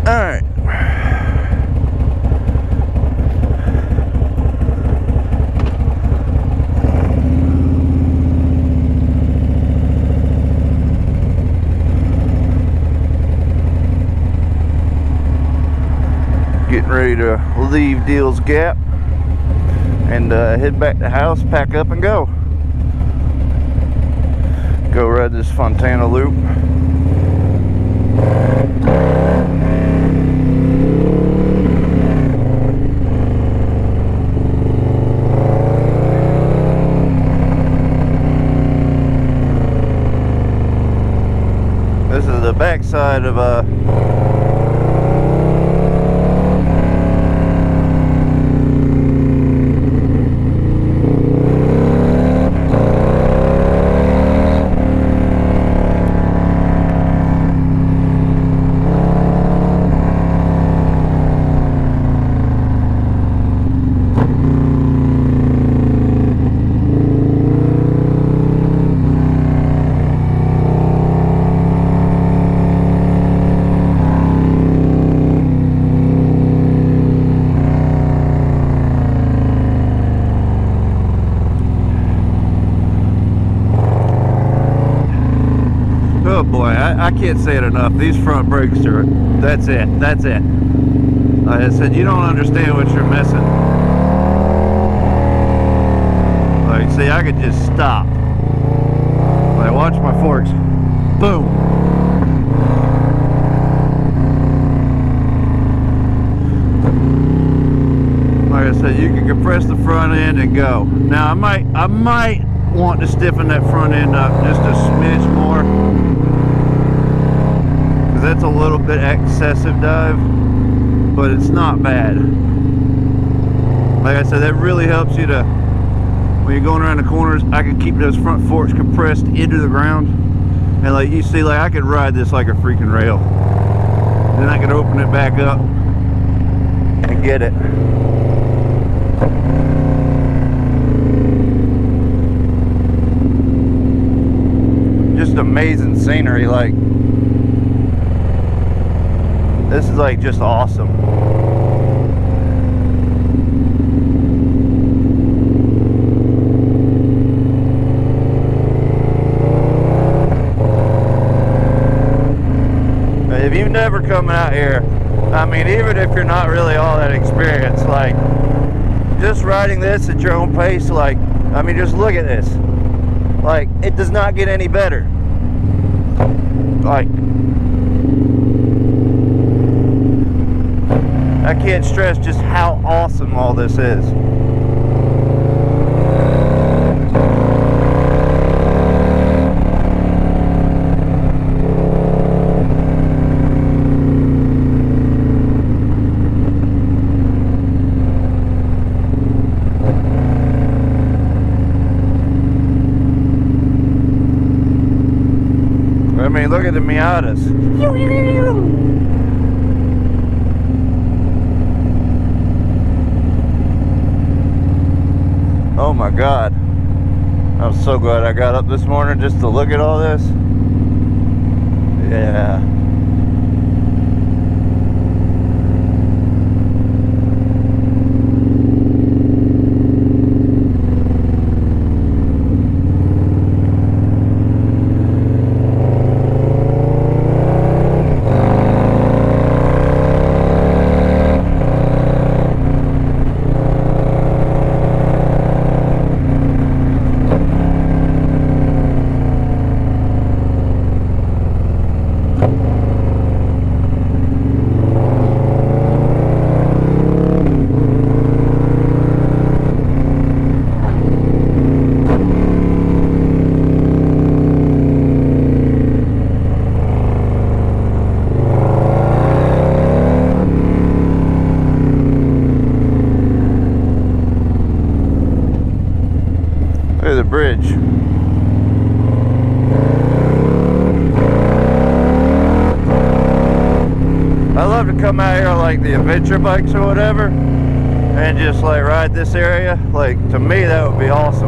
Alright. Getting ready to leave Deals Gap and head back to the house, pack up and go. Go ride this Fontana loop. This is the backside of oh boy, I can't say it enough. These front brakes are, that's it. Like I said, you don't understand what you're missing. Like, see, I could just stop. Like, watch my forks. Boom. Like I said, you can compress the front end and go. Now, I might want to stiffen that front end up just a smidge more. That's a little bit excessive dive, but it's not bad. Like I said, that really helps you to, when you're going around the corners, I can keep those front forks compressed into the ground. And like you see, like I could ride this like a freaking rail. Then I could open it back up and get it. Just amazing scenery, like. This is like just awesome. If you've never come out here, I mean, even if you're not really all that experienced, like just riding this at your own pace, like, I mean, just look at this. Like, it does not get any better. Like, I can't stress just how awesome all this is. I mean, look at the Miatas. Oh my God, I'm so glad I got up this morning just to look at all this. Yeah. Look at the bridge. I love to come out here on like the adventure bikes or whatever and just like ride this area. Like, to me, that would be awesome.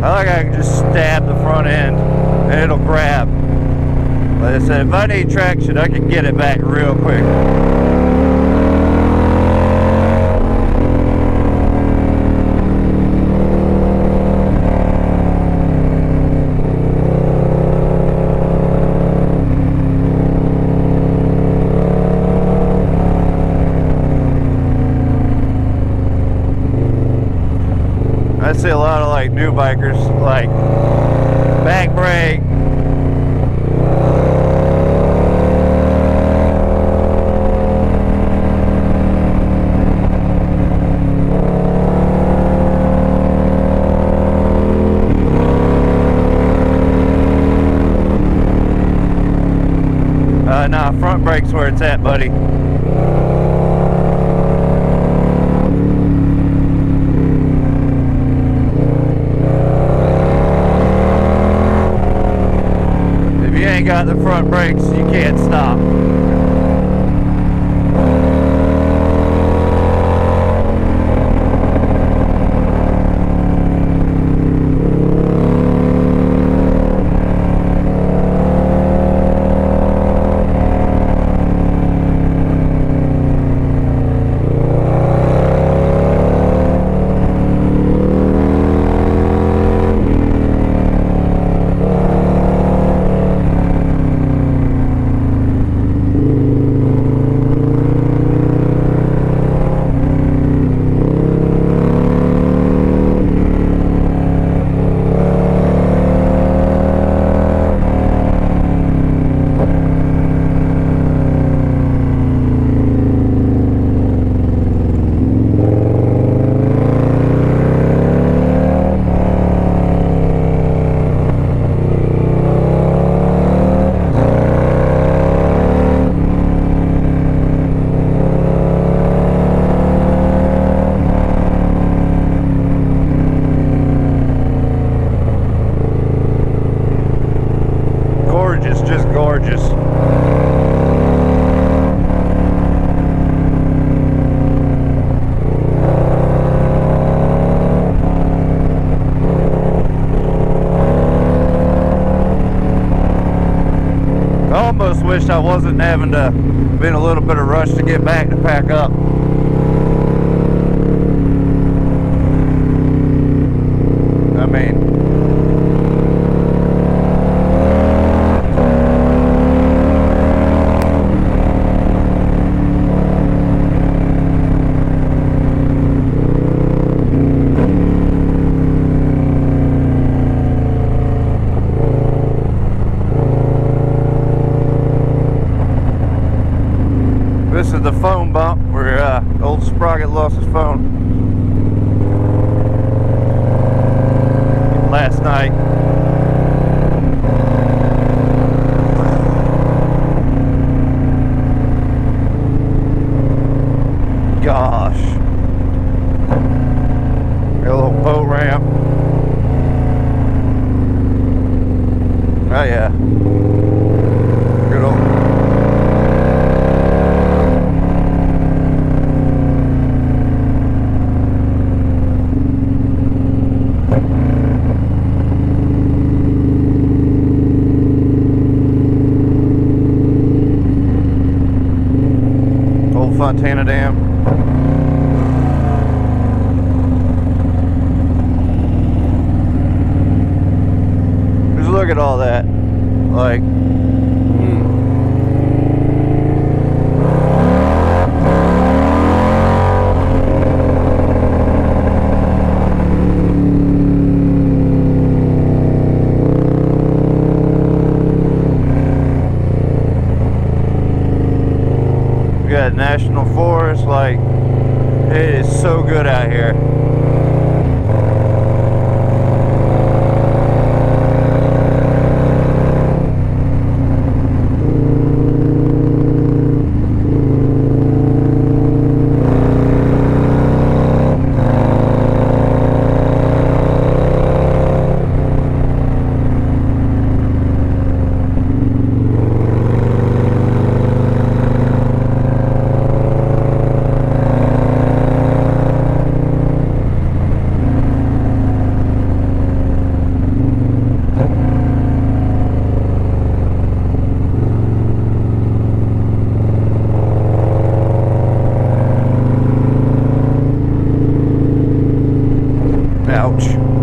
like I can just stab the front end and it'll grab. Like I said, if I need traction, I can get it back real quick. I see a lot of like new bikers like back brake, nah, front brake's where it's at, buddy. Got the front brakes, you can't stop. Just gorgeous. I almost wished I wasn't having to be in a little bit of rush to get back to pack up. I mean, this is the phone bump where old Sprocket lost his phone last night. Gosh. Got a little boat ramp. Oh yeah. Good old. Fontana Dam. Just look at all that. Like, we got national forest. Like, it is so good out here. Ouch.